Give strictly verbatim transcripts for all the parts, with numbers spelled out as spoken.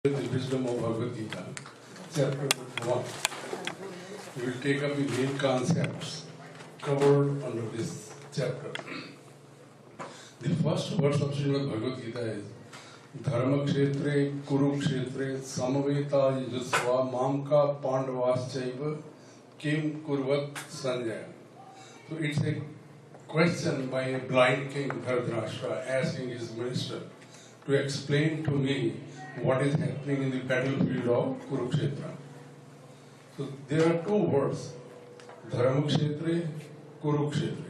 The wisdom of Bhagavad Gita, chapter one. We will take up the main concepts covered under this chapter. The first verse of Srimad Bhagavad Gita is Dharma Kshetre Kurukshetre Samaveta Yujusva Mamka Pandavaschaiva Kim Kurvat Sanjaya. So it's a question by a blind king Dhritarashtra asking his minister to explain to me what is happening in the battlefield of Kurukshetra. So there are two words, Dharmakshetra, Kurukshetra.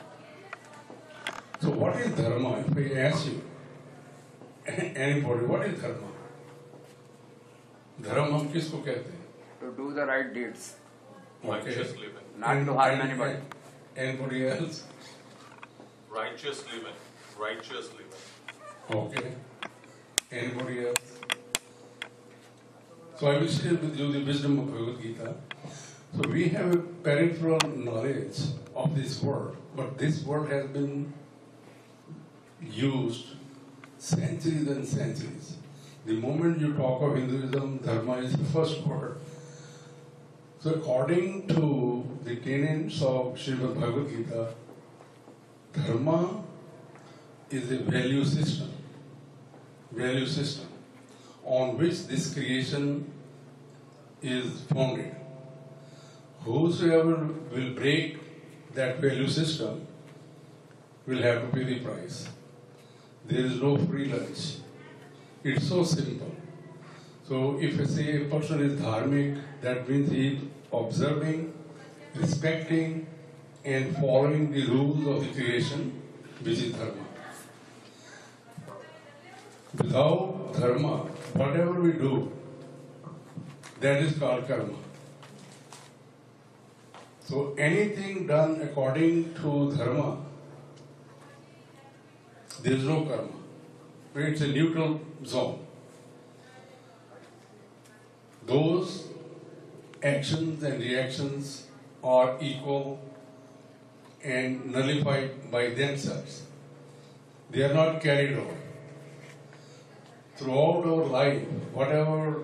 So what is Dharma? If I ask you, anybody, what is Dharma? Dharma हम किसको कहते हैं? To do the right deeds. Righteous living. Not And- to harm and- anybody. Anybody else? Righteous living. Righteous living. Okay. Anybody else? So I will share with you the wisdom of Bhagavad Gita. So we have a peripheral knowledge of this world, but this world has been used centuries and centuries. The moment you talk of Hinduism, Dharma is the first word. So according to the tenets of Srimad Bhagavad Gita, Dharma is a value system, value system on which this creation is founded. Whosoever will break that value system will have to pay the price. There is no free lunch. It's so simple. So if I say a person is dharmic, that means he is observing, respecting, and following the rules of the creation, which is dharma. Without dharma, whatever we do, that is called karma. So anything done according to dharma, there is no karma. It's a neutral zone. Those actions and reactions are equal and nullified by themselves. They are not carried over. Throughout our life, whatever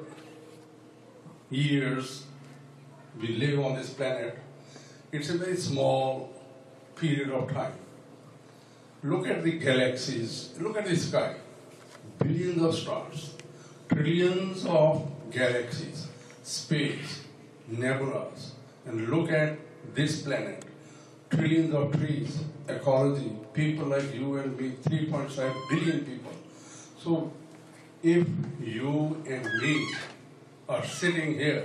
years we live on this planet, it's a very small period of time. Look at the galaxies, look at the sky. Billions of stars, trillions of galaxies, space, nebulas, and look at this planet. Trillions of trees, ecology, people like you and me, three point five billion people. So if you and me are sitting here,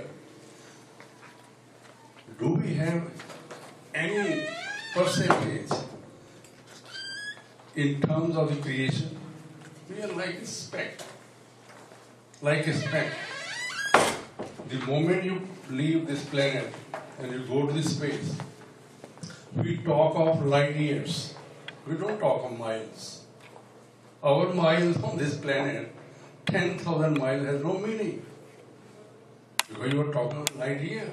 do we have any percentage in terms of the creation? We are like a speck. Like a speck. The moment you leave this planet and you go to the space, we talk of light years. We don't talk of miles. Our miles on this planet, ten thousand miles has no meaning. Because you are talking of light year.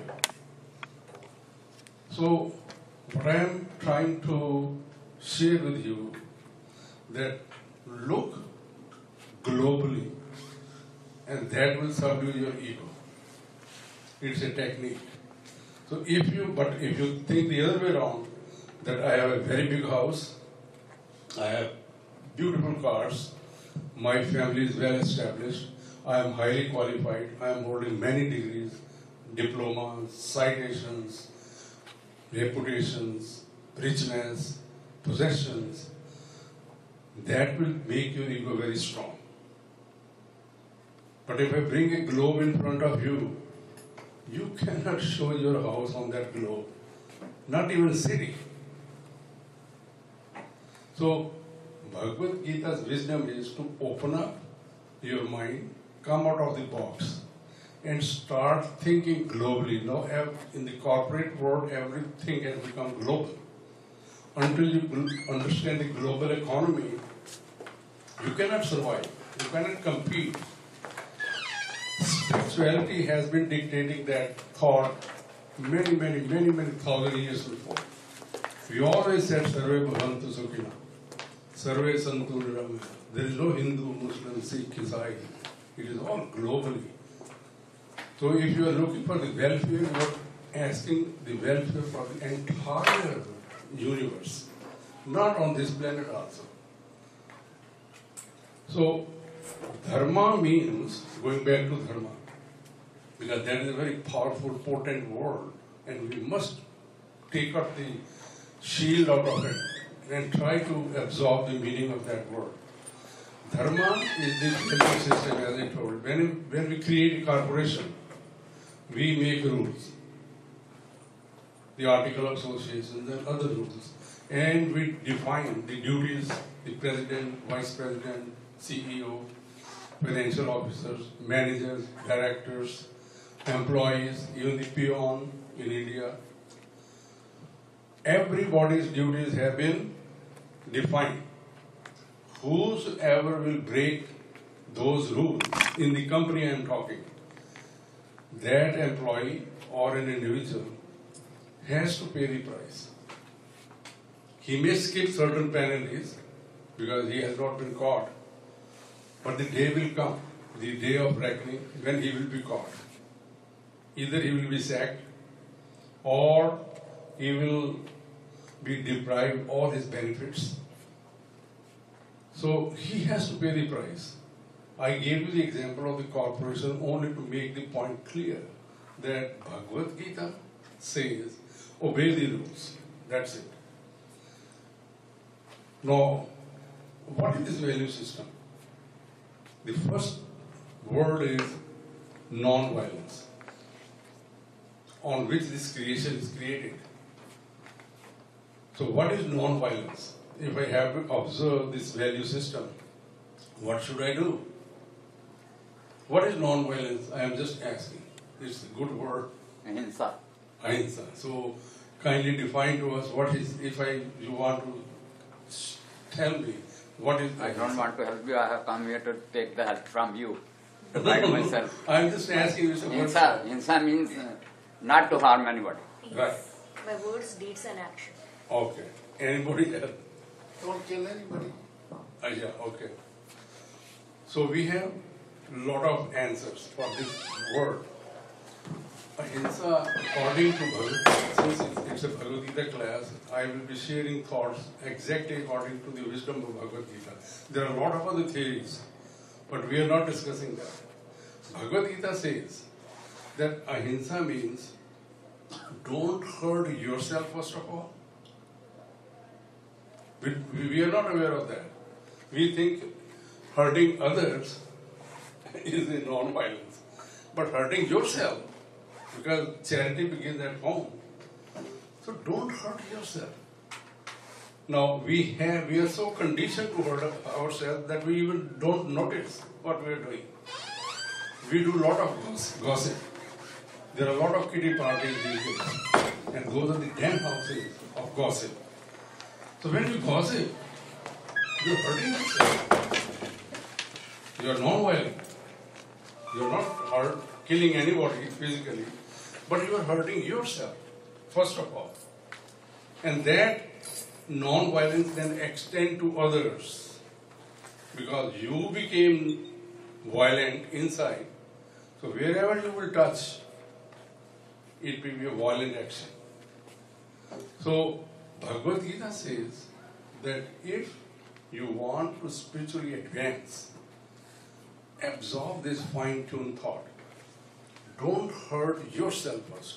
So, what I am trying to share with you, that look globally, and that will subdue your ego. It's a technique. So if you, but if you think the other way around, that I have a very big house, I have beautiful cars, my family is well established, I am highly qualified, I am holding many degrees, diplomas, citations, reputations, richness, possessions, that will make your ego very strong. But if I bring a globe in front of you, you cannot show your house on that globe, not even a city. So, Bhagavad Gita's wisdom is to open up your mind, come out of the box, and start thinking globally. Now, in the corporate world, everything has become global. Until you understand the global economy, you cannot survive. You cannot compete. Spirituality has been dictating that thought many, many, many, many thousand years before. We always said, Sarve Bhavantu Sukhina, Sarve Santu Niramaya. There is no Hindu, Muslim, Sikh, Isai. It is all globally. So if you are looking for the welfare, you are asking the welfare for the entire universe, not on this planet also. So dharma means, going back to dharma, because that is a very powerful, potent word, and we must take up the shield out of it and try to absorb the meaning of that word. Dharma is the value system, as I told. When, when we create a corporation, we make rules, the article of associations and other rules, and we define the duties, the president, vice president, C E O, financial officers, managers, directors, employees, even the peon in India. Everybody's duties have been defined. Whosoever will break those rules in the company I am talking, that employee or an individual has to pay the price. He may skip certain penalties because he has not been caught, but the day will come, the day of reckoning, when he will be caught. Either he will be sacked or he will be deprived all his benefits. So he has to pay the price. I gave you the example of the corporation only to make the point clear that Bhagavad Gita says, obey the rules. That's it. Now, what is this value system? The first word is non-violence, on which this creation is created. So what is non-violence? If I have to observe this value system, what should I do? What is non-violence? I am just asking. It's a good word. Ahimsa. Ahimsa. So kindly define to us what is, if I, you want to tell me, what is I don't want to help you. I have come here to take the help from you. To No, guide no, no. myself. I'm just asking you some Ahimsa, ahimsa means uh, not to harm anybody. Right. By words, deeds, and action. Okay. Anybody else? Don't kill anybody. Ah, yeah, okay. So we have a lot of answers for this word. Ahimsa, according to Bhagavad, since it's, it's a Bhagavad Gita class, I will be sharing thoughts exactly according to the wisdom of Bhagavad Gita. There are a lot of other theories, but we are not discussing that. Bhagavad Gita says that ahimsa means don't hurt yourself first of all. We, we are not aware of that. We think hurting others is a non-violence, but hurting yourself, because charity begins at home. So don't hurt yourself. Now we have we are so conditioned to hurt ourselves that we even don't notice what we are doing. We do a lot of gossip. There are a lot of kiddie parties these days, and those are the den houses of gossip. So when you gossip, you are hurting yourself. You are non-violent. You are not hurt, killing anybody physically, but you are hurting yourself, first of all. And that non-violence then extend to others, because you became violent inside. So wherever you will touch, it will be a violent action. So Bhagavad Gita says that if you want to spiritually advance, absorb this fine-tuned thought. Don't hurt yourself first.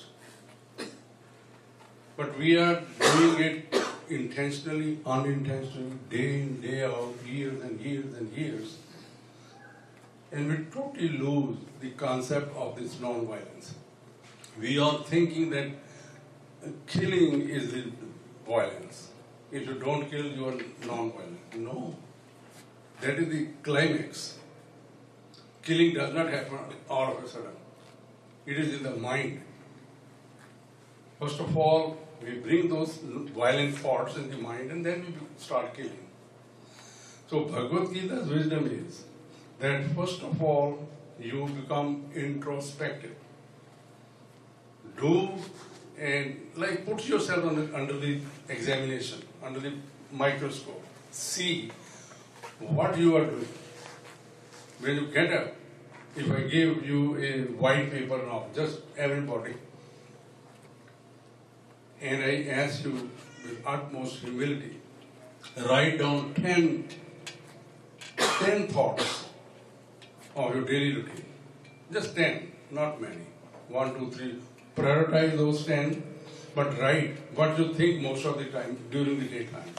But we are doing it intentionally, unintentionally, day in, day out, years and years and years. And we totally lose the concept of this non-violence. We are thinking that killing is the violence. If you don't kill, you are non-violent. No. That is the climax. Killing does not happen all of a sudden. It is in the mind. First of all, we bring those violent thoughts in the mind and then we start killing. So Bhagavad Gita's wisdom is that first of all, you become introspective. Do and like put yourself under, under the examination, under the microscope. See what you are doing. When you get up, if I give you a white paper now, just everybody, and I ask you with utmost humility, write down ten, ten thoughts of your daily routine. Just ten, not many. One, two, three. Prioritize those ten, but write what you think most of the time during the daytime.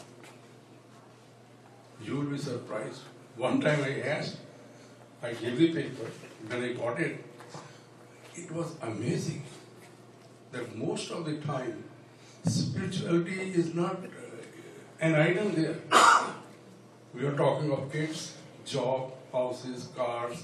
You will be surprised. One time I asked, I gave the paper, when I got it, it was amazing that most of the time spirituality is not uh, an item there. We are talking of kids, job, houses, cars,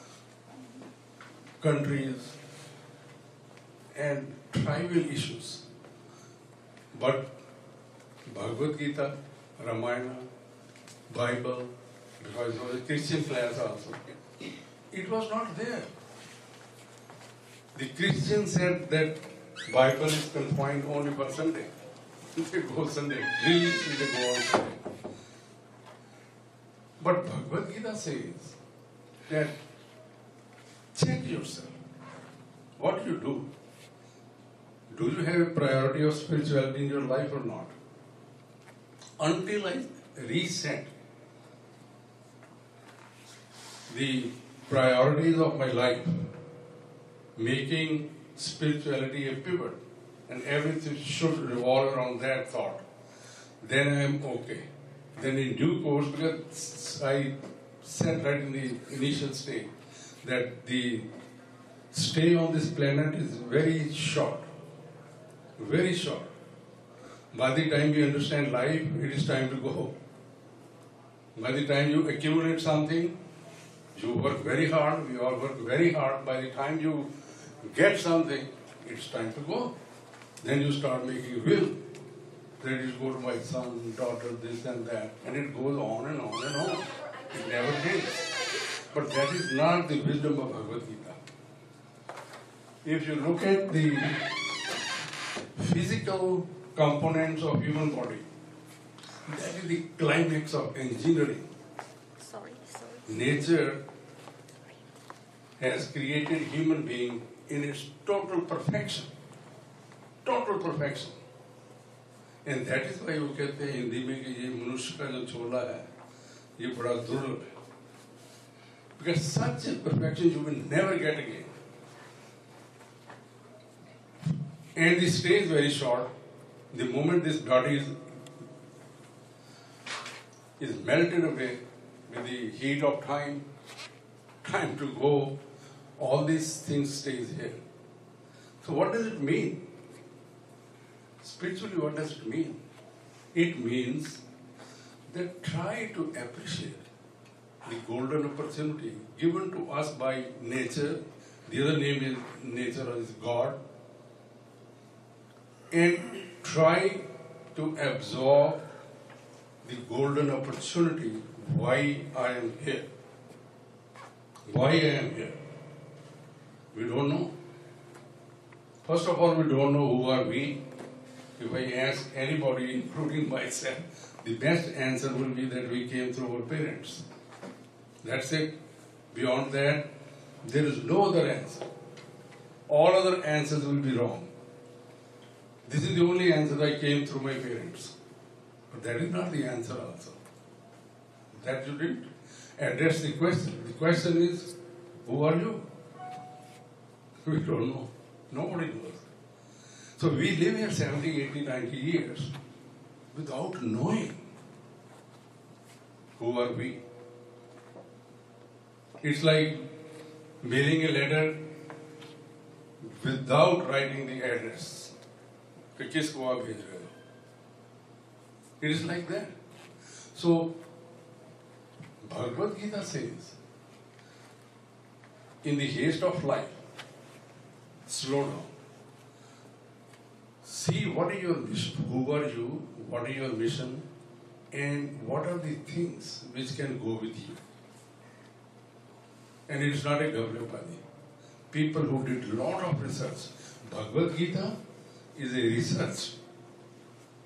countries, and trivial issues. But Bhagavad Gita, Ramayana, Bible, because it was a Christian class also, it was not there. The Christians said that Bible is confined only for Sunday. They go Sunday, religiously they go on Sunday. But Bhagavad Gita says that check yourself. What do you do? Do you have a priority of spirituality in your life or not? Until I reset the priorities of my life, making spirituality a pivot, and everything should revolve around that thought, then I am okay. Then in due course, because I said right in the initial stage that the stay on this planet is very short, very short. By the time you understand life, it is time to go. By the time you accumulate something, you work very hard, we all work very hard. By the time you get something, it's time to go. Then you start making will. Then you go to my son, daughter, this and that. And it goes on and on and on. It never ends. But that is not the wisdom of Bhagavad Gita. If you look at the physical components of human body, that is the climax of engineering. Sorry, sorry. Nature has created human being in its total perfection. Total perfection. And that is why वो कहते हैं हिंदी में कि ये मनुष्य का जो छोला है ये बड़ा दुर्लभ है. Because such a perfection you will never get again. And the stay is very short. The moment this body is, is melted away with the heat of time, time to go, all these things stays here. So what does it mean? Spiritually, what does it mean? It means that try to appreciate the golden opportunity given to us by nature. The other name is nature is God. And try to absorb the golden opportunity why I am here. Why I am here. We don't know. First of all, we don't know who are we. If I ask anybody, including myself, the best answer will be that we came through our parents. That's it. Beyond that, there is no other answer. All other answers will be wrong. This is the only answer I came through my parents. But that is not the answer also. That you didn't address the question. The question is, who are you? We don't know. Nobody knows. So we live here seventy, eighty, ninety years without knowing who are we. It's like mailing a letter without writing the address. कि किसको आप भेज रहे हो? It is like that. So Bhagavad Gita says, in the haste of life, slow down. See what is your mission, who are you, what is your mission, and what are the things which can go with you. And it is not a Gavrapadi. People who did a lot of research. Bhagavad Gita is a research.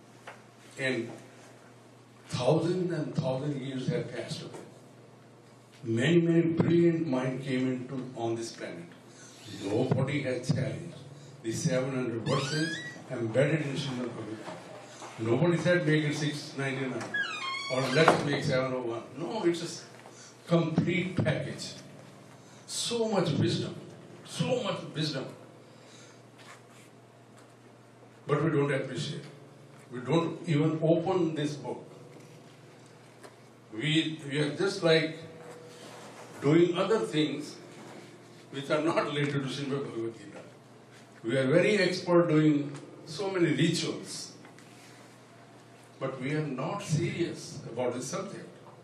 And thousands and thousand years have passed away. many, many brilliant minds came into on this planet. Nobody has challenged the seven hundred verses embedded in Srimad Bhagavad Gita. Nobody said make it six ninety-nine or let's make seven oh one. No, it's a complete package. So much wisdom, so much wisdom. But we don't appreciate. We don't even open this book. We, we are just like doing other things which are not related to Srimad Bhagavad Gita. We are very expert doing so many rituals, but we are not serious about this subject.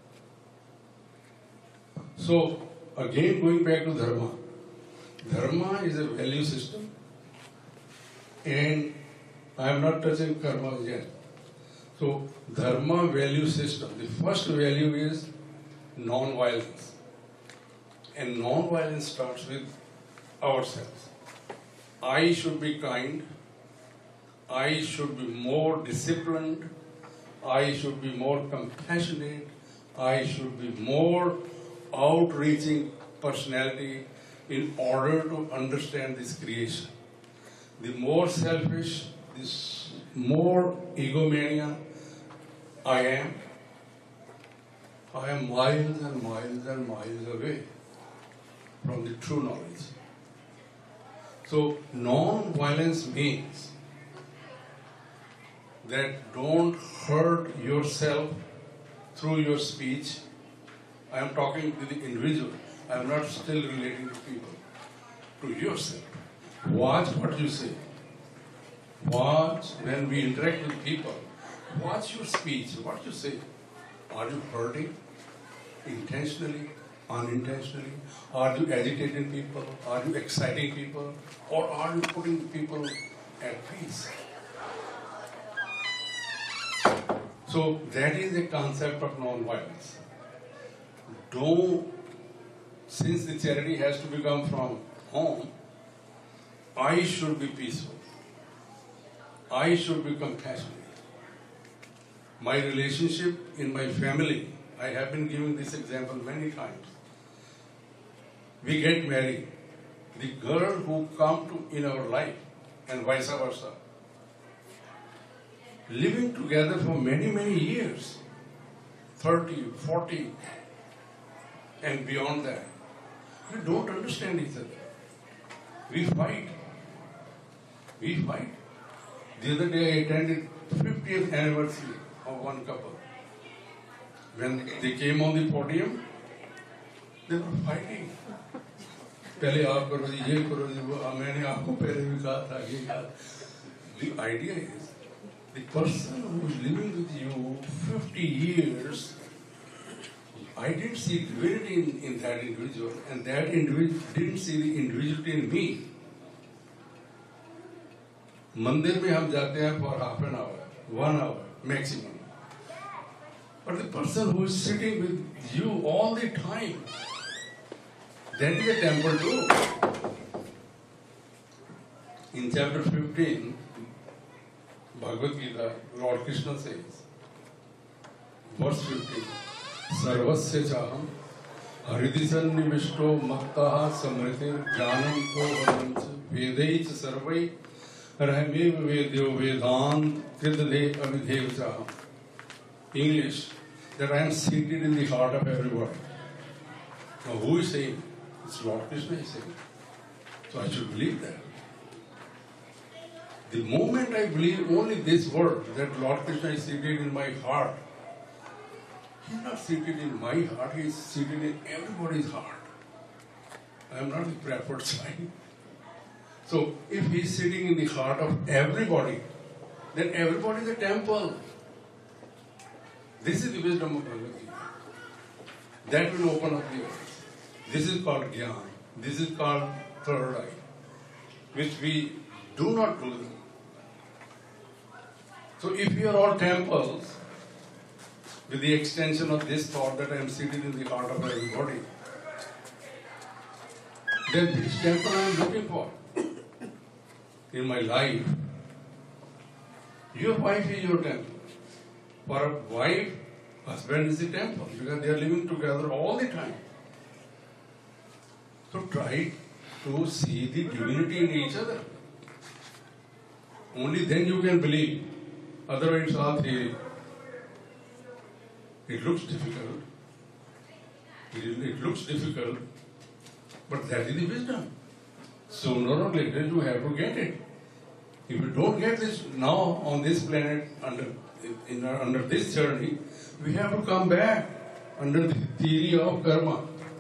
So, again going back to Dharma. Dharma is a value system, and I am not touching karma yet. So, Dharma value system, the first value is non-violence. And non-violence starts with ourselves. I should be kind. I should be more disciplined. I should be more compassionate. I should be more outreaching personality in order to understand this creation. The more selfish, this more egomania I am, I am miles and miles and miles away from the true knowledge. So non-violence means that don't hurt yourself through your speech. I am talking to the individual. I am not still relating to people. To yourself. Watch what you say. Watch when we interact with people. Watch your speech, what you say. Are you hurting intentionally, unintentionally? Are you agitating people? Are you exciting people? Or are you putting people at peace? So that is the concept of non-violence. Don't, since the charity has to become from home, I should be peaceful. I should be compassionate. My relationship in my family, I have been giving this example many times. We get married. The girl who comes to in our life and vice versa, living together for many, many years, thirty, forty, and beyond that, we don't understand each other. We fight. We fight. The other day I attended fiftieth anniversary of one couple. When they came on the podium, they were fighting. पहले आप करो जी, ये करो जी, वो मैंने आपको पहले भी कहा था, ये कहा. The idea is, the person who is living with you fifty years, I didn't see divinity in, in that individual, and that individual didn't see the individuality in me. मंदिर में हम जाते हैं for half an hour, one hour maximum. But the person who is sitting with you all the time, that is a temple too. In chapter fifteen, Bhagavad Gita, Lord Krishna says, verse fifteen, Sarvasya chaham hridisan nivishto maktaha samritir jnanam ko varancha vedaicha sarvai rahmev vedyo vedant kridade avidhev chaham. English, that I am seated in the heart of everybody. Now who is saying? It's Lord Krishna is saying. So I should believe that. The moment I believe only this word, that Lord Krishna is seated in my heart, He is not seated in my heart, He is seated in everybody's heart. I am not the preferred sign. So if He is sitting in the heart of everybody, then everybody is a temple. This is the wisdom of Bhagavad Gita. That will open up the eyes. This is called Gyan. This is called third eye, which we do not do. So if you are all temples, with the extension of this thought that I am seated in the heart of everybody, then which temple I am looking for in my life? Your wife is your temple. For a wife, husband is the temple because they are living together all the time. So try to see the divinity in each other. Only then you can believe. Otherwise, it's all theory. It looks difficult. It, it looks difficult, but that is the wisdom. Sooner or later, you have to get it. If you don't get this now on this planet under in, in, under this journey, we have to come back under the theory of karma,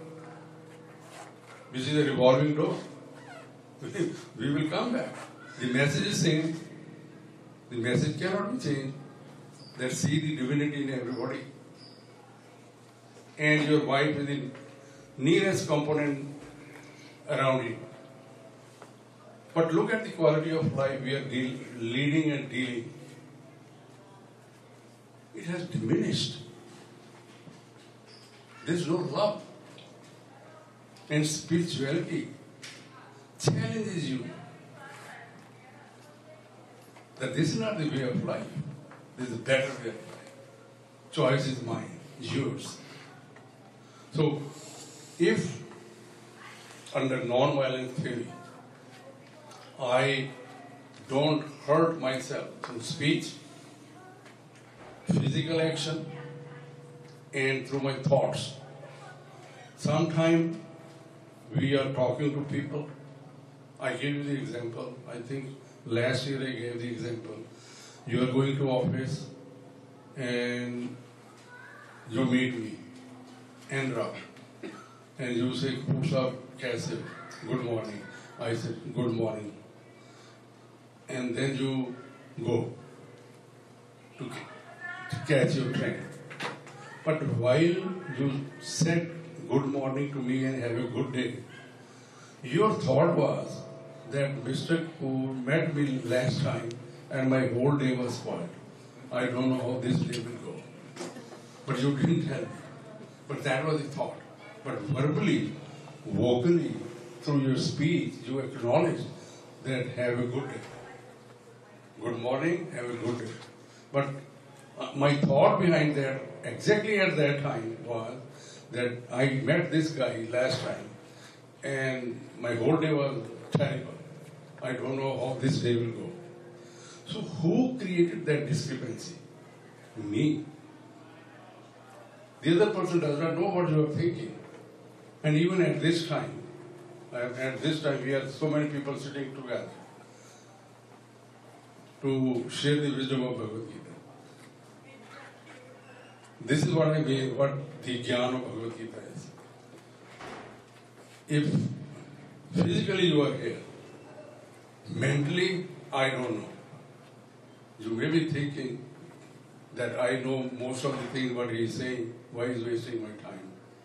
which is a revolving door. We will come back. The message is same. The message cannot be changed. That see the divinity in everybody. And your wife is the nearest component around you. But look at the quality of life we are deal, leading and dealing. It has diminished. There's no love. And spirituality challenges you that this is not the way of life. This is a better way of life. Choice is mine, yours. So, if under non-violent theory, I don't hurt myself through speech, physical action, and through my thoughts. Sometimes we are talking to people. I gave you the example. I think last year I gave the example. You are going to office and you meet me, Andra, and you say, Pusha, kaise? Good morning. I said, good morning. And then you go to, to catch your train. But while you said good morning to me and have a good day, your thought was that Mister who met me last time and my whole day was spoiled. I don't know how this day will go. But you didn't tell me. But that was the thought. But verbally, vocally, through your speech, you acknowledge that have a good day. Good morning, have a good day. But uh, my thought behind that, exactly at that time, was that I met this guy last time and my whole day was terrible. I don't know how this day will go. So who created that discrepancy? Me. The other person does not know what you are thinking. And even at this time, at this time we have so many people sitting together to share the wisdom of Bhagavad Gita. This is what I mean, what the Jnana of Bhagavad Gita is. If physically you are here, mentally, I don't know. You may be thinking that I know most of the things what he is saying, why he is wasting my time.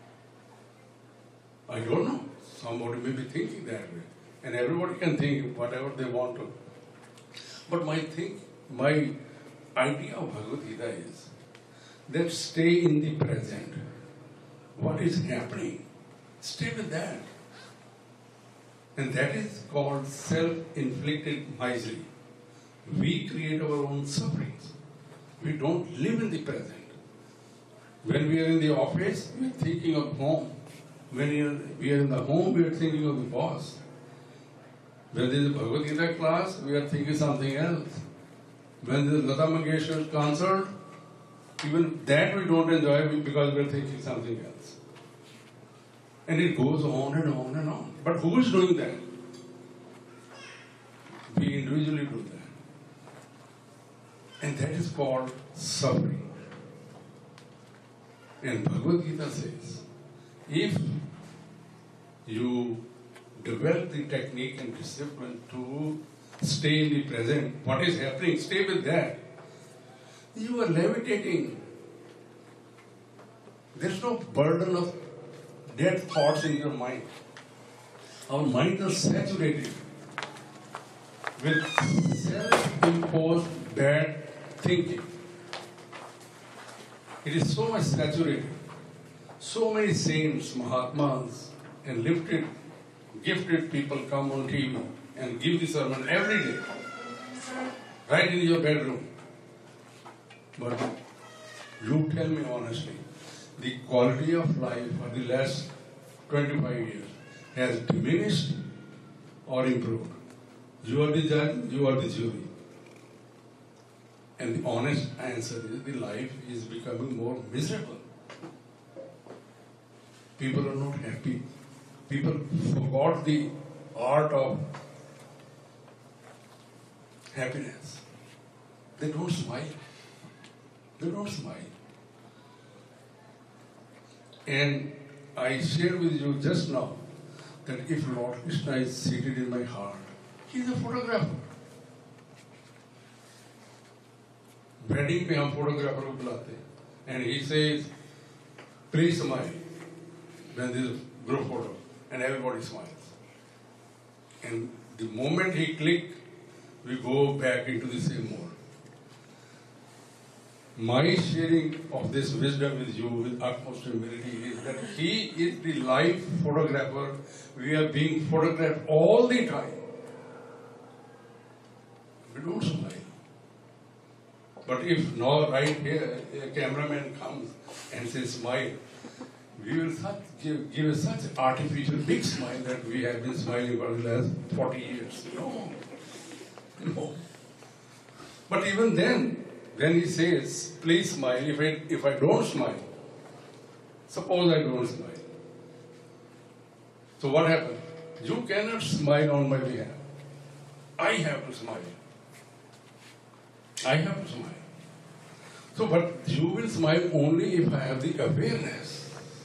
I don't know. Somebody may be thinking that way. And everybody can think whatever they want to. But my think, my idea of Bhagavad Gita is that stay in the present. What is happening? Stay with that. And that is called self-inflicted misery. We create our own sufferings. We don't live in the present. When we are in the office, we are thinking of home. When we are, we are in the home, we are thinking of the boss. When there is a Bhagavad Gita class, we are thinking something else. When there is Lata Mangeshkar's concert, even that we don't enjoy because we are thinking something else. And it goes on and on and on. But who is doing that? We individually do that. And that is called suffering. And Bhagavad Gita says, if you develop the technique and discipline to stay in the present, what is happening, stay with that. You are levitating. There's no burden of dead thoughts in your mind. Our minds are saturated with self-imposed bad thinking. It is so much saturated. So many saints, Mahatmas, and lifted, gifted people come on T V and give the sermon every day, right in your bedroom. But you tell me honestly, the quality of life for the last twenty-five years, has diminished or improved? You are the judge, you are the jury. And the honest answer is the life is becoming more miserable. People are not happy. People forgot the art of happiness. They don't smile. They don't smile. And I shared with you just now that if Lord Krishna is seated in my heart, he is a photographer. Wedding पे हम photographer को बुलाते हैं, and he says, please smile when there is a group photo, and everybody smiles. And the moment he clicks, we go back into the same mode. My sharing of this wisdom with you with utmost humility is that he is the live photographer. We are being photographed all the time. We don't smile. But if now right here a cameraman comes and says smile, we will such, give, give such artificial big smile that we have been smiling for the last forty years. No. No. But even then, when he says, please smile, if I, if I don't smile, suppose I don't smile. So what happens? You cannot smile on my behalf. I have to smile. I have to smile. So, but you will smile only if I have the awareness.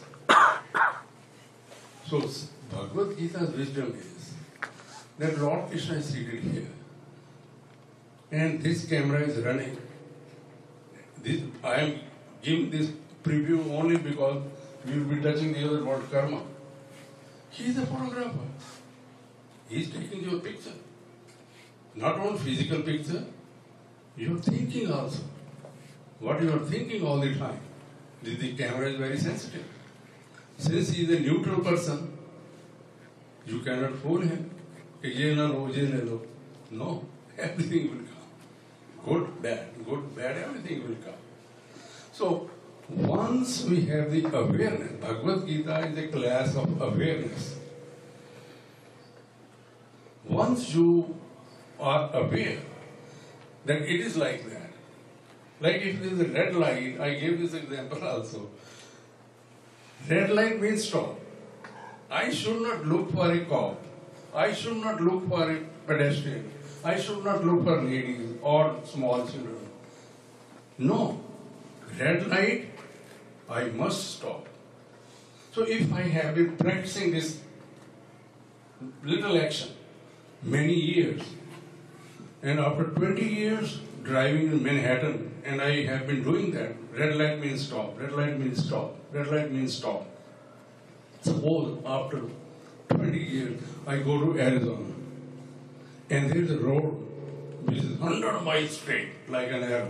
So, Bhagavad Gita's wisdom is that Lord Krishna is seated here. And this camera is running. This, I am giving this preview only because we will be touching the other word karma. He is a photographer. He is taking your picture. Not only physical picture, your thinking also. What you are thinking all the time. The, the camera is very sensitive. Since he is a neutral person, you cannot fool him. Ye na lo, ye na lo. No, everything will come. Good, bad, good, bad, everything will come. So, once we have the awareness, Bhagavad Gita is a class of awareness. Once you are aware that it is like that, like if there is a red light, I gave this example also. Red light means stop. I should not look for a cop. I should not look for a pedestrian. I should not look for ladies or small children. No. Red light, I must stop. So if I have been practicing this little action many years, and after twenty years driving in Manhattan, and I have been doing that, red light means stop, red light means stop, red light means stop. Suppose after twenty years, I go to Arizona, and there is a road which is one hundred miles straight, like an arrow.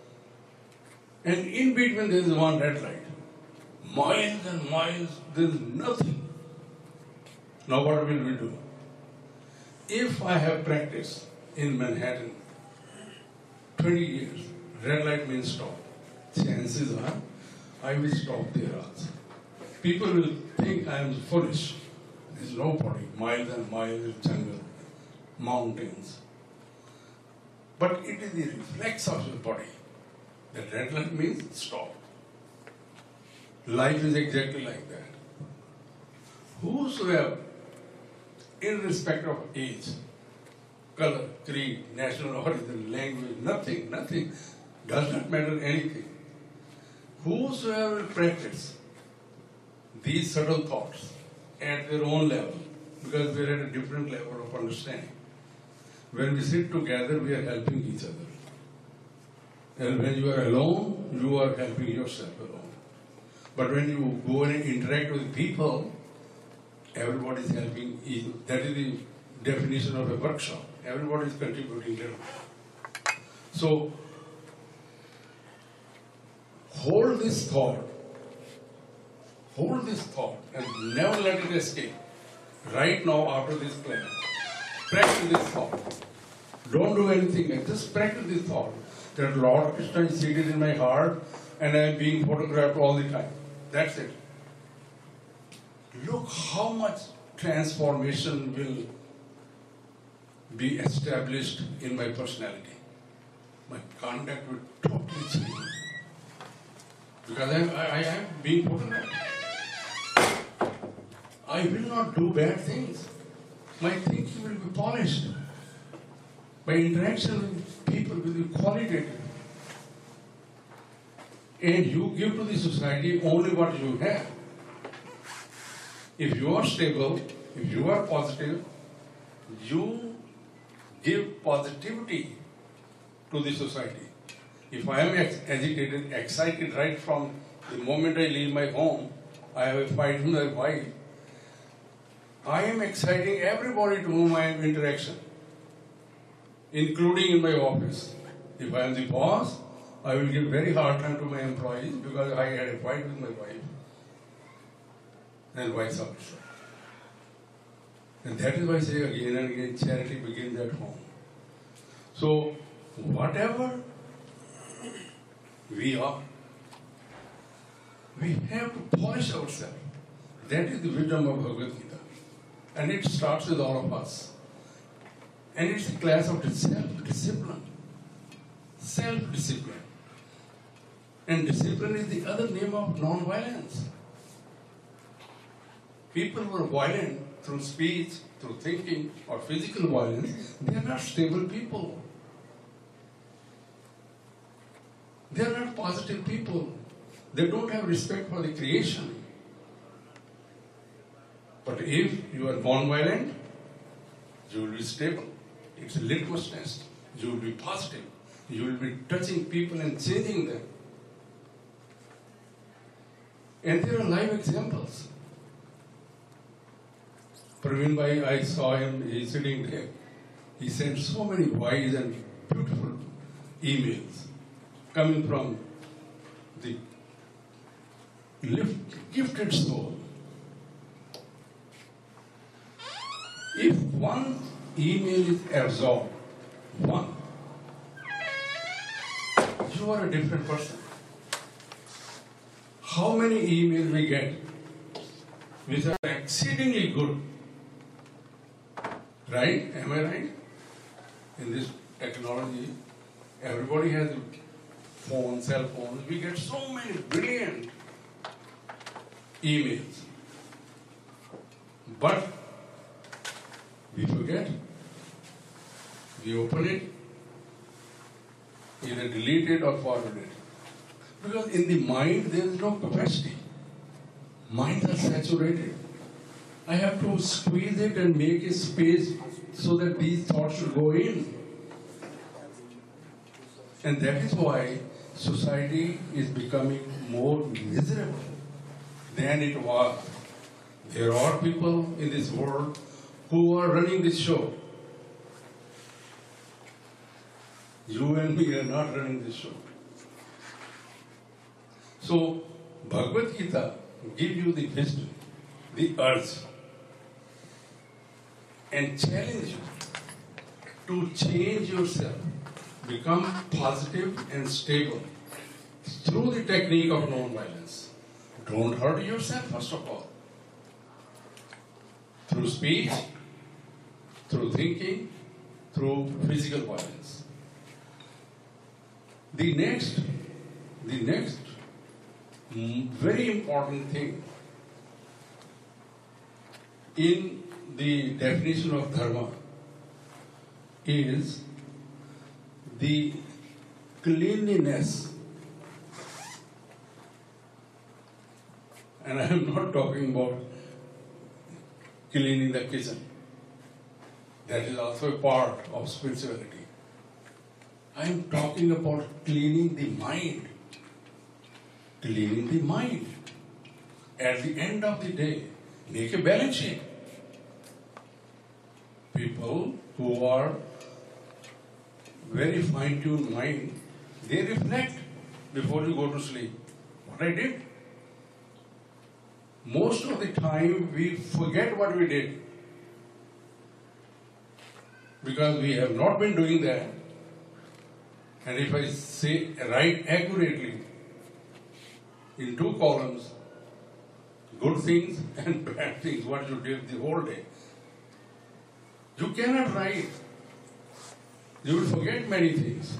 And in between there is one red light. Miles and miles, there is nothing. Now what will we do? If I have practiced in Manhattan twenty years, red light means stop. Chances are, I will stop there also. People will think I am foolish. There is nobody, miles and miles, jungle, mountains. But it is the reflex of your body. The red light means stop. Life is exactly like that. Whosoever, irrespective of age, color, creed, national origin, language, nothing, nothing, does not matter anything. Whosoever will practice these subtle thoughts at their own level, because we are at a different level of understanding. When we sit together, we are helping each other. And when you are alone, you are helping yourself alone. But when you go and interact with people, everybody is helping each. That is the definition of a workshop. Everybody is contributing little. So, hold this thought. Hold this thought and never let it escape. Right now, after this class, practice this thought. Don't do anything else. Just practice this thought. That Lord Krishna is seated in my heart and I am being photographed all the time. That's it. Look how much transformation will be established in my personality. My conduct will totally change. Because I, I, I am being put in that. I will not do bad things. My thinking will be polished. My interaction with people will be qualitative. And you give to the society only what you have. If you are stable, if you are positive, you give positivity to the society. If I am ex- agitated, excited right from the moment I leave my home, I have a fight with my wife, I am exciting everybody to whom I am interaction, including in my office. If I am the boss, I will give very hard time to my employees because I had a fight with my wife, and vice versa. And that is why I say again and again, charity begins at home. So, whatever we are, we have to polish ourselves. That is the wisdom of Bhagavad Gita. And it starts with all of us. And it's a class of self-discipline. Self-discipline. And discipline is the other name of non-violence. People who are violent through speech, through thinking, or physical violence, they are not stable people. They are not positive people. They don't have respect for the creation. But if you are non-violent, you will be stable. It's a litmus test. You will be positive. You will be touching people and changing them. And there are live examples. Praveen Bhai, I saw him, he's sitting there. He sent so many wise and beautiful emails coming from the lift, gifted soul. If one email is absorbed, one, you are a different person. How many emails we get which are exceedingly good? Right? Am I right? In this technology, everybody has a phone, cell phones. We get so many brilliant emails. But we forget. We open it, either delete it or forward it. Because in the mind there is no capacity. Minds are saturated. I have to squeeze it and make a space so that these thoughts should go in. And that is why society is becoming more miserable than it was. There are people in this world who are running this show. You and me are not running this show. So, Bhagavad Gita gives you the wisdom, the urge, and challenge you to change yourself, become positive and stable through the technique of non-violence. Don't hurt yourself, first of all. Through speech, through thinking, through physical violence. The next, the next mm, very important thing in the definition of dharma is the cleanliness. And I am not talking about cleaning the kitchen. That is also a part of spirituality. I am talking about cleaning the mind. Cleaning the mind. At the end of the day, make a balance sheet. People who are very fine-tuned mind, they reflect before you go to sleep. What I did. Most of the time we forget what we did. Because we have not been doing that. And if I say write accurately in two columns, good things and bad things, what you did the whole day. You cannot write. You will forget many things.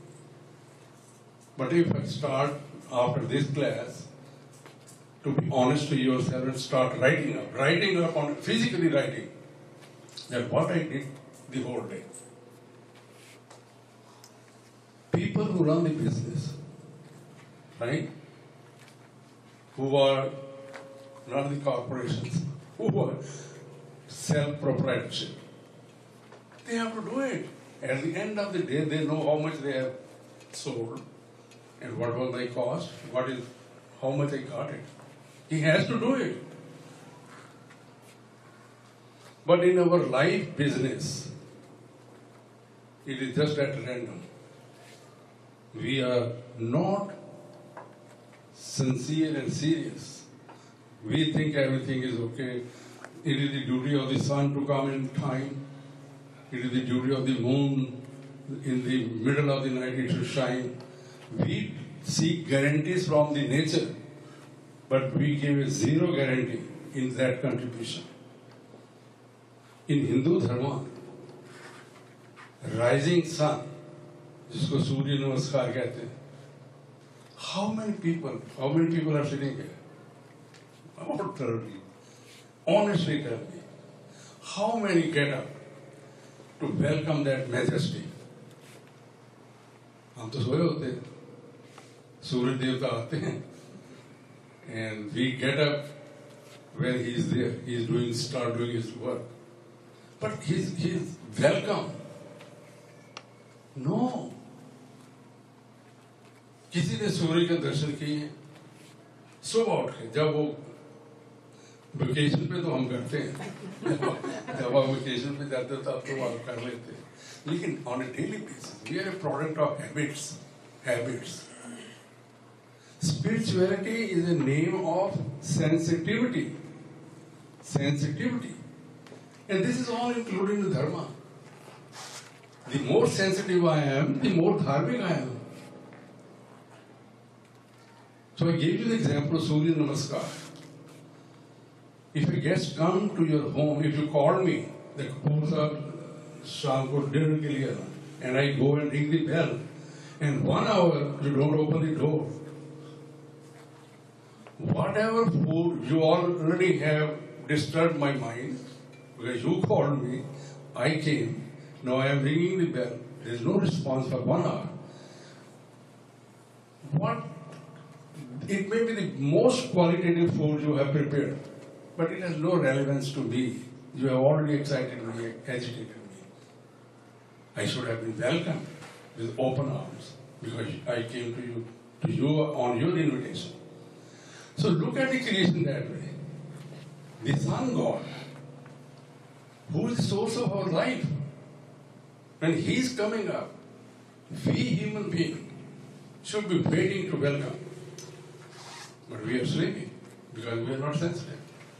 But if I start after this class to be honest to yourself and start writing up, writing up on physically writing that what I did the whole day. People who run the business, right? Who are run the corporations, who are self-proprietorship, they have to do it. At the end of the day, they know how much they have sold and what will they cost, what is, how much they got it. He has to do it. But in our life business, it is just at random. We are not sincere and serious. We think everything is okay. It is the duty of the sun to come in time. It is the duty of the moon in the middle of the night it should shine. We seek guarantees from the nature, but we give a zero guarantee in that contribution. In Hindu Dharma, rising sun, जिसको सूर्य नमस्कार कहते हैं, how many people, how many people are sitting here? About thirty. Honestly tell me, how many get up to welcome that majesty? हम तो सोए होते हैं, सूर्य देवता आते हैं, and we get up when he is there, he is doing, start doing his work. But his, his welcome, no. किसी ने सूर्य के दर्शन किए हैं सुबह उठ के, जब वो वेकेशन पे तो हम करते हैं, जब आप वेकेशन पे जाते हो तो आप तो आप कर लेते हैं, लेकिन on a daily basis we are a product of habits habits Spirituality is a name of sensitivity sensitivity and this is all included in the dharma. The more sensitive I am, the more dharmic I am. So I gave you the example of Surya Namaskar. If a guest come to your home, if you call me, the Kapoor sahab shaam ko dinner ke liye aana, and I go and ring the bell, and one hour you don't open the door, whatever food you already have disturbed my mind, because you called me, I came, now I am ringing the bell, there is no response for one hour. What? It may be the most qualitative food you have prepared, but it has no relevance to me. You have already excited me, agitated me. I should have been welcomed with open arms because I came to you, to you on your invitation. So look at the creation that way. The sun God, who is the source of our life, when he is coming up, we human beings should be waiting to welcome. But we are sleeping because we are not sensitive.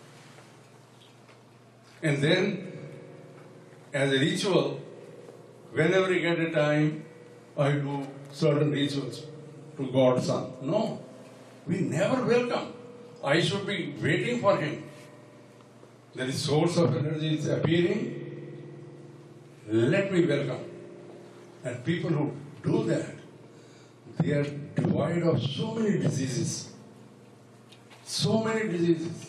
And then, as a ritual, whenever we get a time, I do certain rituals to God's Son. No, we never welcome. I should be waiting for him. There is source of energy is appearing. Let me welcome. And people who do that, they are devoid of so many diseases. So many diseases.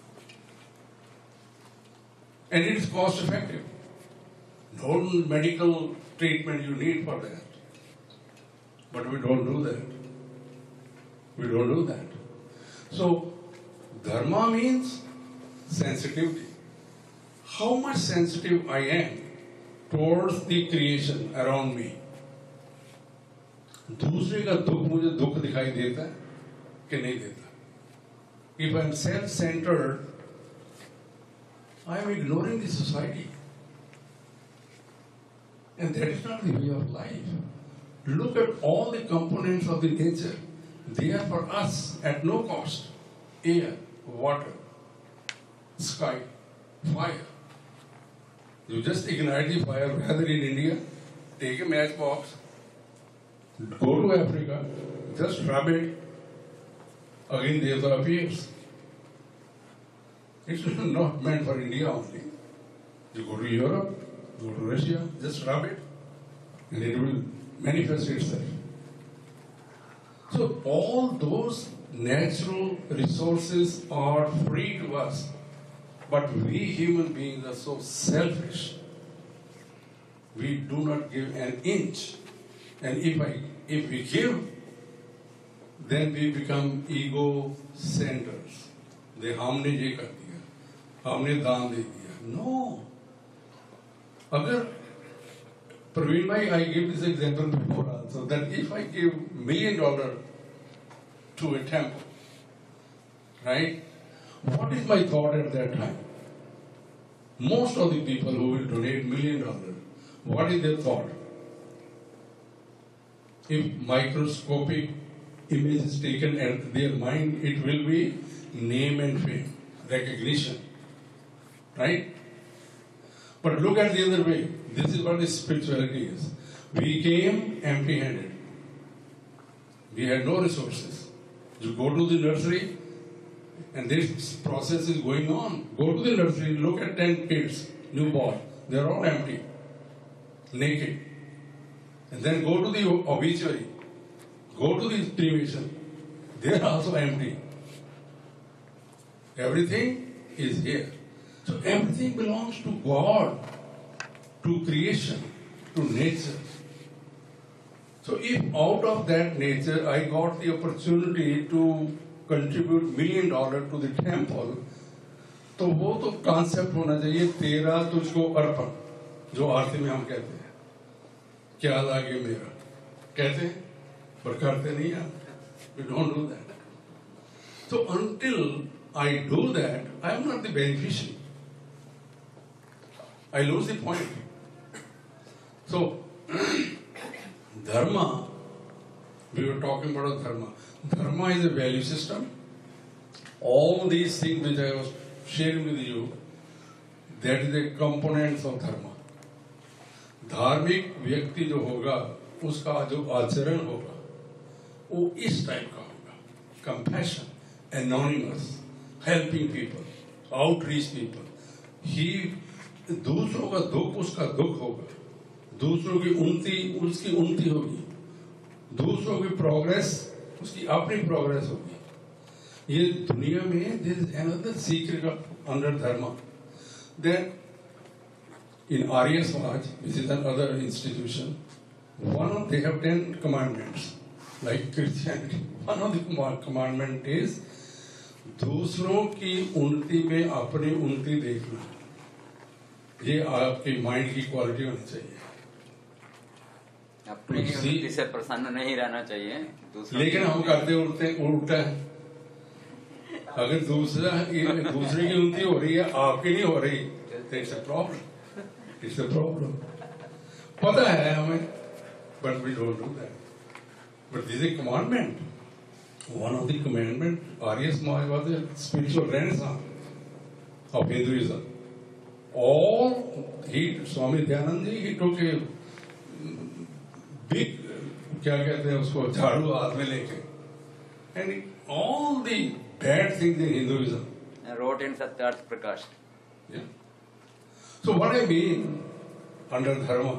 And it is cost effective. No medical treatment you need for that. But we don't do that. We don't do that. So, dharma means sensitivity. How much sensitive I am towards the creation around me. दूसरे का दुख मुझे दुख दिखाई देता है कि नहीं देता? If I am self-centered, I am ignoring the society. And that is not the way of life. Look at all the components of the nature. They are for us at no cost. Air, water, sky, fire. You just ignite the fire, whether in India, take a matchbox, go to Africa, just rub it, again Devta appears. It's not meant for India only. You go to Europe, go to Russia, just rub it, and it will manifest itself. So all those natural resources are free to us, but we human beings are so selfish. We do not give an inch, and if I if we give, then we become ego centers. They हमने ये कर दिया, हमने दान दे दिया. No. अगर Praveen bhai, I gave this example before also, that if I give million dollar to a temple, right? What is my thought at that time? Most of the people who will donate million dollars, what is their thought? If microscopic image is taken at their mind, it will be name and fame, recognition, right? But look at the other way. This is what the spirituality is. We came empty-handed. We had no resources. You go to the nursery, and this process is going on. Go to the nursery, look at ten kids, newborn. They are all empty, naked. And then go to the obituary. Go to the cremation. They are also empty. Everything is here. So everything belongs to God, to creation, to nature. So if out of that nature I got the opportunity to contribute million dollar to the temple, तो वो तो concept होना चाहिए तेरा तुझको अर्पण, जो आरती में हम कहते हैं, क्या लागे मेरा, कहते हैं, पर करते नहीं हम. We don't do that. So until I do that, I am not the beneficiary. I lose the point. So, dharma, we were talking about dharma. Dharma is a value system. All these things which I was sharing with you, that is the components of dharma. धार्मिक व्यक्ति जो होगा, उसका जो आचरण होगा, वो इस टाइप का होगा. Compassion, anonymous, helping people, outreach people. He दूसरों का दुख उसका दुख होगा, दूसरों की उन्नति उसकी उन्नति होगी, दूसरों की प्रोग्रेस उसकी अपनी प्रोग्रेस होगी. ये दुनिया में there is another secret under dharma. Then in Arya Samaj, which is another institution, one of they have ten commandments like Christianity. One of the commandment is दूसरों की उन्नति में अपनी उन्नति देखना. ये आपके माइंड की क्वालिटी होनी चाहिए. अपनी उन्नति से प्रसन्न नहीं रहना चाहिए. लेकिन हम करते उल्टे उल्टा है. अगर दूसरा दूसरे की उन्नति हो रही है, आपकी नहीं हो रही, तो it's a problem. It's a problem. पता है हमें, but we don't do that. But this is commandment. One of the commandment, Arya Samaj was a spiritual renaissance of Hinduism. All he, Swami Dhyanand ji, he took a big, क्या कहते हैं उसको, झाड़ू हाथ में लेके, and he, all the bad things in Hinduism. And wrote in Satyarth Prakash. Yeah. So what I mean under dharma,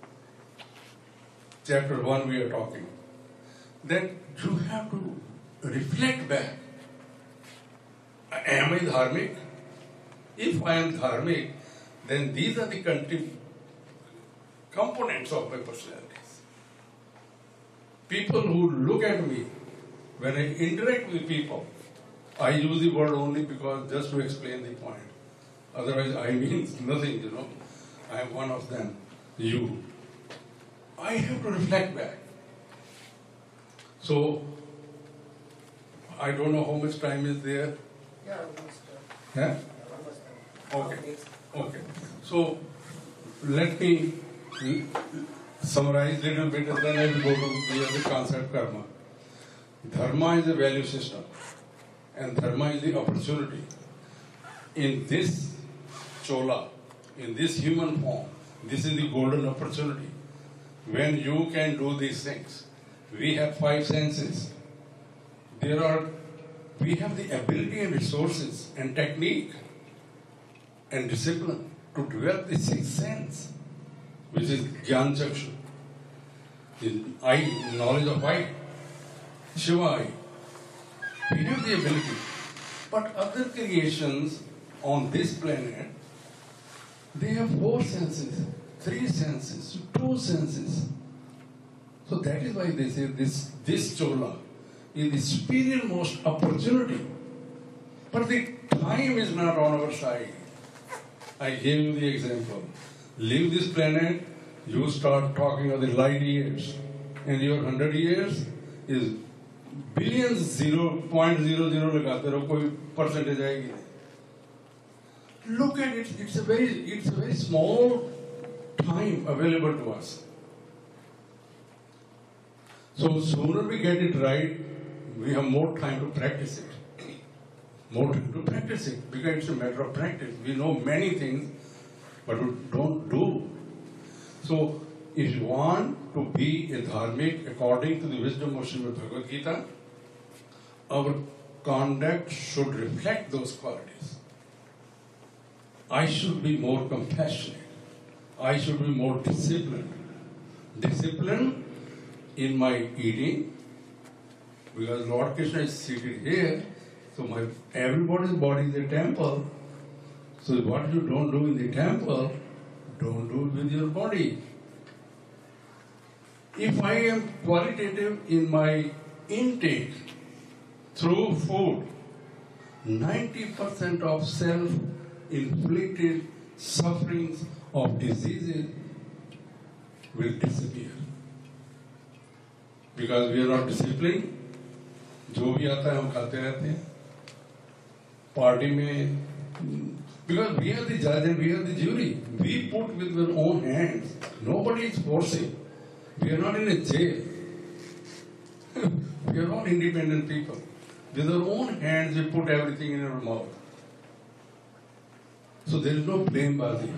chapter one we are talking, that you have to reflect back. Am I dharmic? If I am dharmic, then these are the country components of my personalities. People who look at me, when I interact with people, I use the word only because just to explain the point. Otherwise, I mean nothing, you know. I am one of them, you. I have to reflect back. So, I don't know how much time is there. Yeah, almost. uh, Yeah? almost, uh, Okay. Okay. So, let me summarize a little bit and then I will go to the other concept, karma. Dharma is a value system and dharma is the opportunity. In this chola, in this human form, this is the golden opportunity. When you can do these things, we have five senses. There are, we have the ability and resources and technique and discipline to develop the sixth sense, which is Gyan Chakshu, the eye, knowledge of eye, Shiva eye. We have the ability. But other creations on this planet, they have four senses, three senses, two senses. So that is why they say this, this chola is the superior most opportunity. But the time is not on our side. I gave you the example. Leave this planet, you start talking of the light years, and your hundred years is billions zero point zero zero लगाते रहो कोई percentage आएगी. Look at it. It's a very it's a very small time available to us. So sooner we get it right, we have more time to practice it. More time to practice it because it's a matter of practice. We know many things, but we don't do. So if you want to be a dharmic according to the wisdom of Srimad Bhagavad Gita, our conduct should reflect those qualities. I should be more compassionate. I should be more disciplined. Discipline in my eating, because Lord Krishna is seated here, so my everybody's body is a temple. So what you don't do in the temple, don't do it with your body. If I am qualitative in my intake through food, ninety percent of self-inflicted sufferings of diseases will disappear. Because we are not disciplined, जो भी आता है हम खाते रहते हैं party में, because we are the judge and we are the jury. We put with our own hands. Nobody is forcing. We are not in a jail. We are not independent people. With our own hands we put everything in our mouth. So there is no blame-bazi.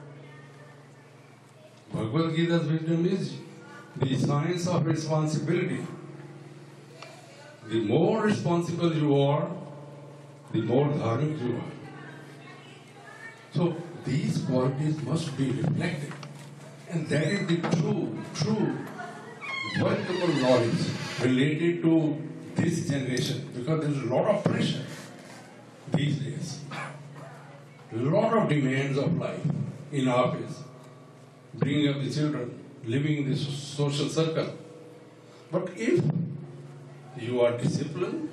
Bhagavad Gita's wisdom is the science of responsibility. The more responsible you are, the more dharmic you are. So these qualities must be reflected. And that is the true, true, workable knowledge related to this generation. Because there is a lot of pressure these days. A lot of demands of life in office, bringing up the children, living in this social circle. But if you are disciplined,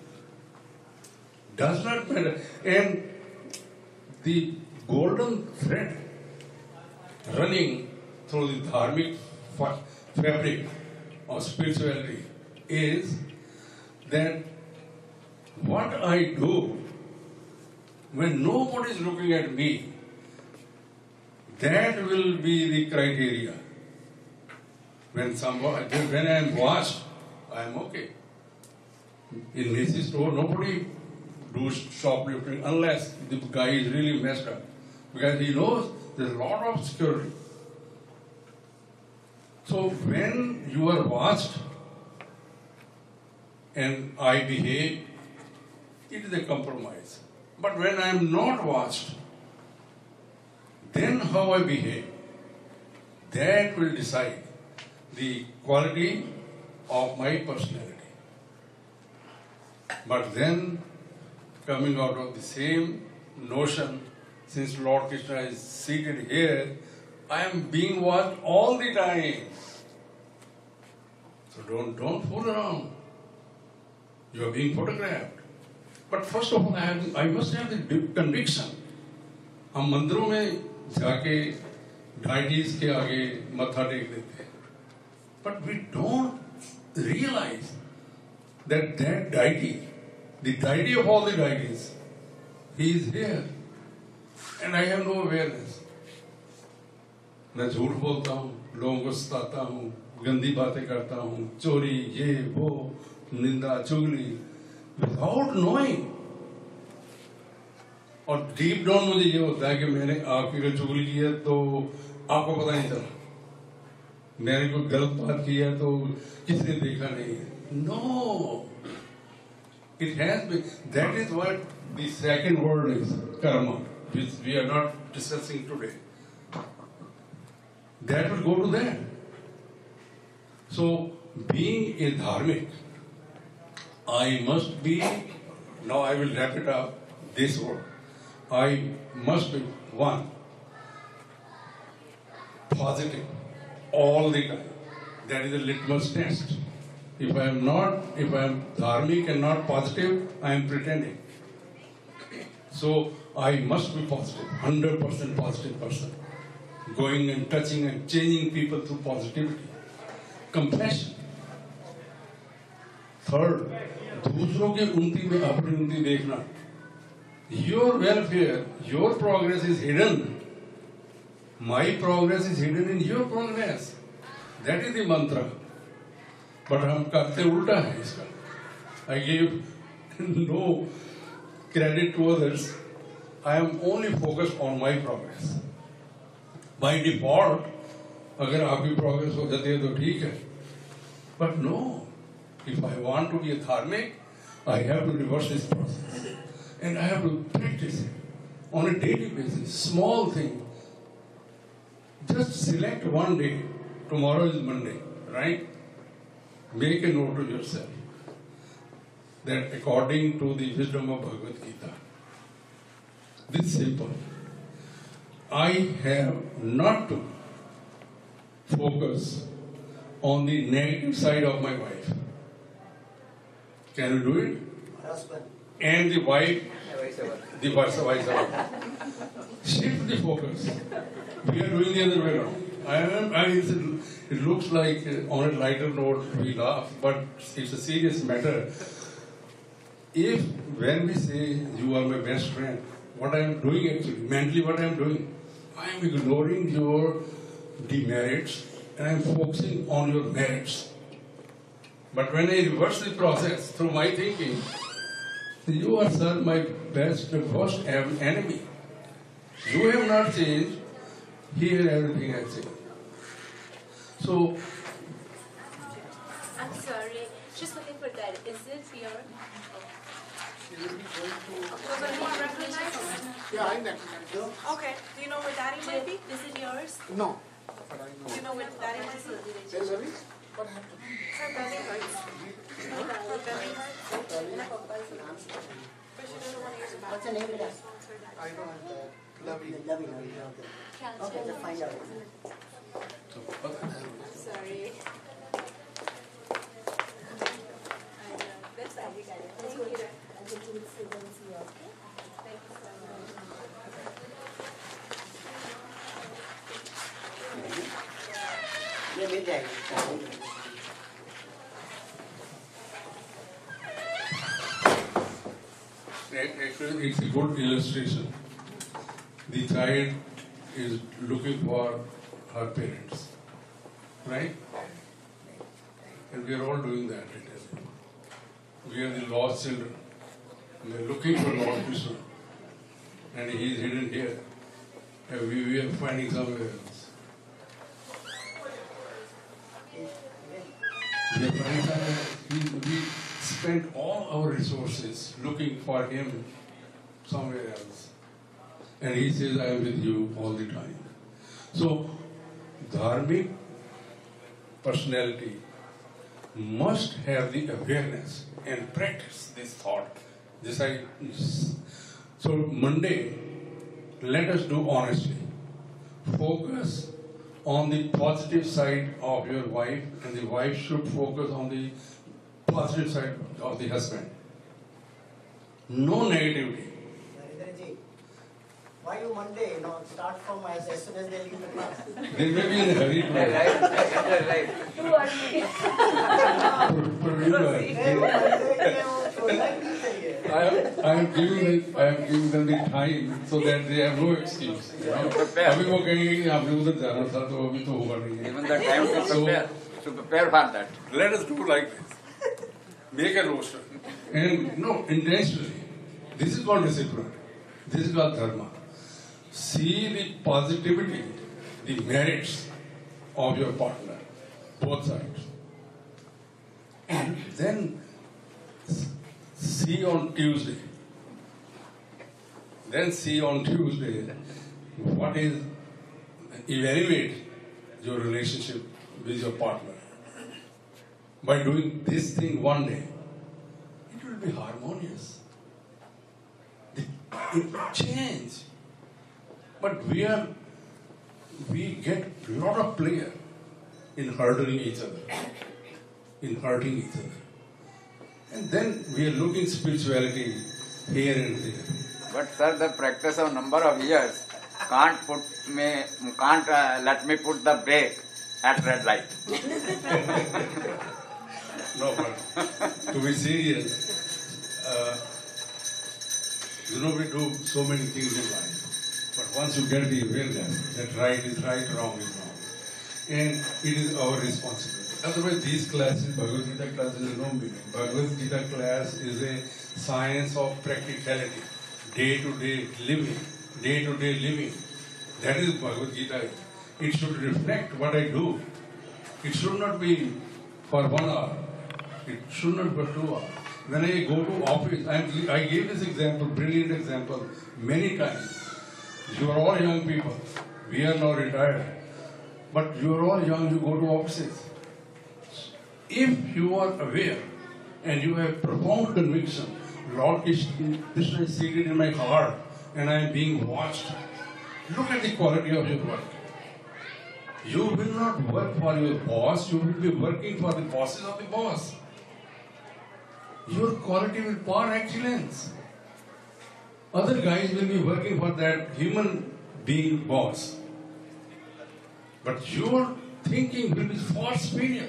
does not matter. And the golden thread running through the dharmic fa- fabric of spirituality is that what I do when nobody is looking at me, that will be the criteria. When somebody, when I am watched, I am okay. In Macy's store, nobody do shoplifting unless the guy is really messed up, because he knows there's a lot of security. So when you are watched and I behave, it is a compromise. But when I am not watched, then how I behave, that will decide the quality of my personality. But then, coming out of the same notion, since Lord Krishna is seated here, I am being watched all the time. So don't, don't fool around. You are being photographed. But first of all, I, have, I must have the conviction. हम मंदिरों में जाके deities के आगे मत्था take देते हैं. But we don't realize that that deity, the deity of all the deities, he is here. And I have no awareness. मैं झूठ बोलता हूँ, लोगों को सताता हूँ, गंदी बातें करता हूँ, चोरी, ये, वो, निंदा, चुगली, without knowing. और डीप डाउन मुझे ये होता है कि मैंने आपकी अगर चुगली की है तो आपको पता नहीं चला, मैंने कोई गलत बात की है तो किसने देखा नहीं है. No, it has been. That is what the second word is, karma. which we are not discussing today, that will go to them. So, being a dharmic, I must be, now I will wrap it up this word. I must be, one, positive all the time. That is a litmus test. If I am not, if I am dharmic and not positive, I am pretending. So I must be positive, one hundred percent positive person. Going and touching and changing people through positivity. Compassion. Third, दूसरों के उन्नति में अपनी उन्नति देखना. Your welfare, your progress is hidden. My progress is hidden in your progress. That is the mantra. But हम करते उल्टा है इसका. I give no credit to others. I am only focused on my progress. By default, अगर आपकी progress हो जाती है तो ठीक है. But no, if I want to be a dharmic, I have to reverse this process. And I have to practice it on a daily basis. Small thing. Just select one day. Tomorrow is Monday, right? Make a note to yourself that according to the wisdom of Bhagavad Gita, this is simple. I have not to focus on the negative side of my wife. Can you do it? Husband. And the wife, the vice versa. Shift the focus. We are doing the other way around. I am, I mean, it looks like uh, on a lighter note we laugh, but it's a serious matter. If when we say you are my best friend, what I am doing actually, mentally what I am doing, I am ignoring your demerits and I am focusing on your merits. But when I reverse the process through my thinking, you are, sir, my best and worst enemy. You have not changed. Here everything has changed. So, I'm sorry, just looking for that. Is it your? Yeah, I know. Okay. Do you know where Daddy might be? Is it yours? No. But I know. Do you know where Daddy might be? There's a reason. What happened? Her belly hurts. Her belly hurts. But she doesn't want to use the bathroom. What's the name of that? I don't have that. Lovey. Lovey, Lovey, okay. Okay, to find out. Sorry. That's Daddy. Thank you. Thank you so much. ये मिल जाएगी. actually, it's a good illustration. The child is looking for her parents, right? And we are all doing that. I tell you. We are the lost children. We are looking for Lord Krishna, and he is hidden here. And we, we are finding somewhere else. We are finding somewhere else. We, we spend all our resources looking for him somewhere else. And he says, I am with you all the time. So, dharmic personality must have the awareness and practice this thought. This I, so Monday, let us do honestly. Focus on the positive side of your wife, and the wife should focus on the positive side of the husband. No negativity. Narendraji, why you Monday? You know, start from as, as soon as they leave the class. They may be in a hurry to Right, right. Who are we? produce. Hey, Monday, you छोड़ना ही नहीं चाहिए. I am, I am giving them, I am giving them the time so that they have no excuse. You know? Prepare. अभी वो कहेंगे कि आपने उधर जाना था तो अभी तो होगा नहीं है. Even the time to prepare, to prepare for that. Let us do like this. Make a roster. And no, intentionally. This is called discipline. This is called dharma. See the positivity, the merits of your partner, both sides. And then see on Tuesday Then see on Tuesday what is, evaluate your relationship with your partner. By doing this thing one day, it will be harmonious. It will change. But we are, we get a lot of pleasure in hurting each other, in hurting each other. And then we are looking spirituality here and there. But sir, the practice of number of years can't put me, can't uh, let me put the brake at red light. No, but to be serious, uh, you know, we do so many things in life. But once you get the awareness that right is right, wrong is wrong, and it is our responsibility. Otherwise, these classes, Bhagavad Gita classes, is no meaning. Bhagavad Gita class is a science of practicality, day-to-day living, day-to-day living. That is Bhagavad Gita. It should reflect what I do. It should not be for one hour. It should not be for two hours. When I go to office, I'm, I gave this example, brilliant example, many times. You are all young people. We are now retired. But you are all young, you go to offices. If you are aware and you have profound conviction, Lord Krishna is seated in my heart and I am being watched, look at the quality of your work. You will not work for your boss, you will be working for the bosses of the boss. Your quality will par excellence. Other guys will be working for that human being boss. But your thinking will be far superior.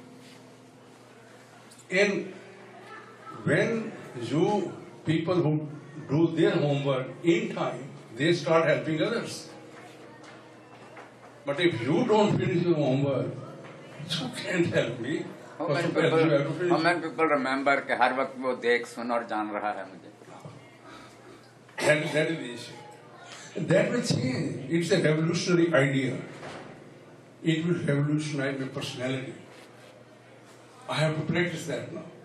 And when you people who do their homework in time, they start helping others. But if you don't finish your homework, you can't help me. How many people, how many people remember कि हर वक्त वो देख सुन और जान रहा है मुझे? That, that is the issue. And that will change. It's a revolutionary idea. It will revolutionize my personality. I have to practice that now.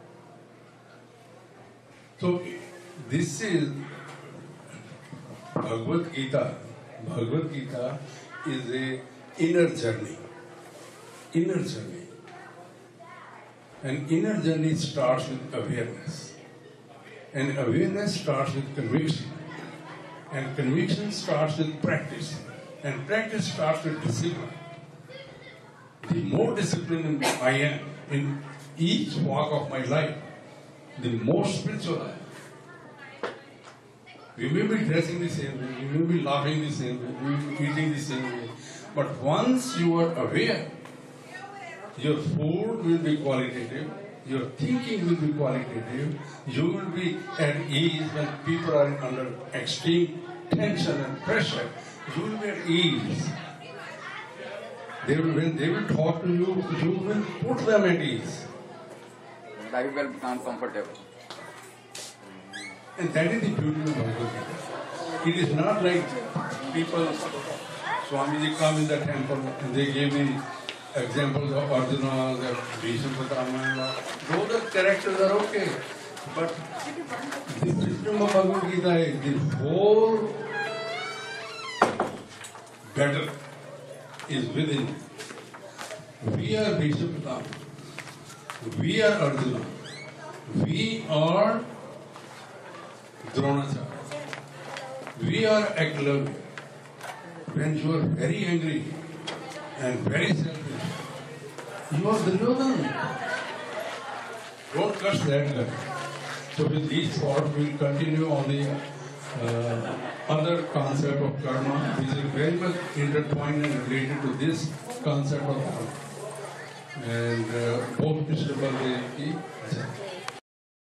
So this is Bhagavad Gita. Bhagavad Gita is a inner journey. Inner journey. And inner journey starts with awareness. And awareness starts with conviction. And conviction starts with practice. And practice starts with discipline. The more disciplined I am in each walk of my life, the more spiritual I am. We may be dressing the same way, we may be laughing the same way, we may be eating the same way. But once you are aware, your food will be qualitative, your thinking will be qualitative, you will be at ease when people are under extreme tension and pressure. You will be at ease. They will, when they will talk to you, you will put them at ease. Life will become comfortable. And that is the beauty of Bhagavad Gita. It is not like people, Swamiji come in the temple and they gave me examples of Arjuna, the Bhishma Pitama. Those characters are okay. But the wisdom of Bhagavad Gita is the whole battle is within you. We are Bhishma Pitama. We are Arjuna. We are Dronacharya. We are Eklavya. When you are very angry and very selfish, you are Duryodhana. Don't curse that guy. So with these thoughts, we will continue on the uh, other concept of karma, which is very much intertwined and related to this concept of karma. And uh, both Krishna Baldev ki jai.